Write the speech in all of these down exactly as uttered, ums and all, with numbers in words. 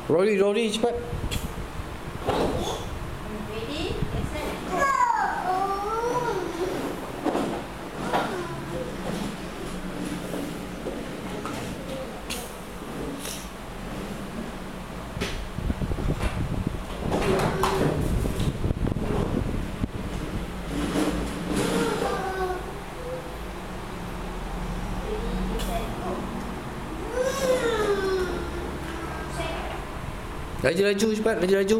Rory, Rory, cepat. Ready? Set. Laju-laju cepat, laju-laju.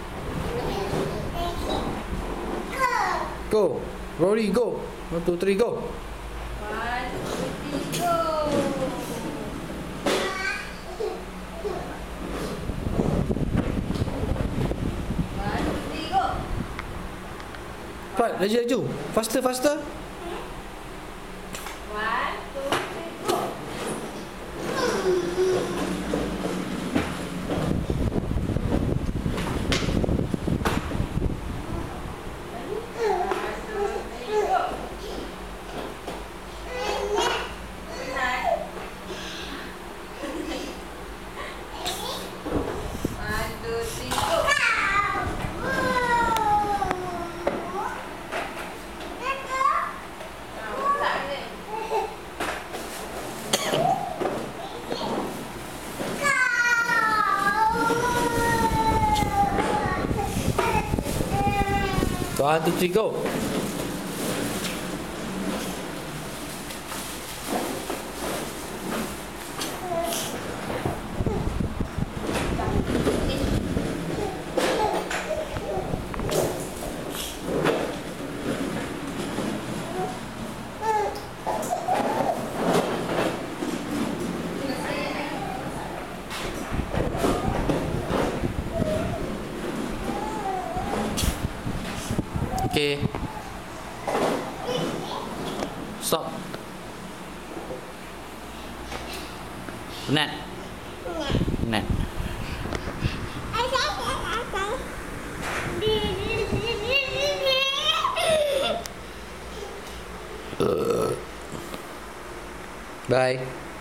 Go. Rory, go. One, two, three, go. One, two, three, go. One, two, three, go. Cepat, laju-laju. Faster, faster. One, two, three, go. One, two, three, go. Okay. Stop. Penat. Penat. Bye.